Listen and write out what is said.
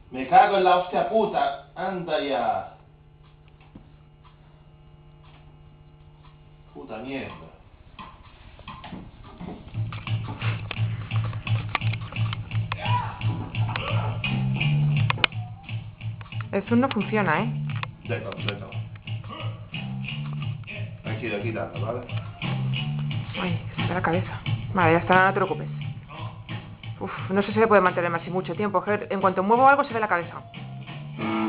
Me cago en la hostia puta. Anda ya. Puta mierda. El zoom no funciona, ¿eh? Déjalo. Tranquilo, quítalo, ¿vale? Ay, se me da la cabeza. Vale, ya está, no te preocupes. Uf, no sé si se puede mantener más y mucho tiempo. En cuanto muevo algo se ve la cabeza.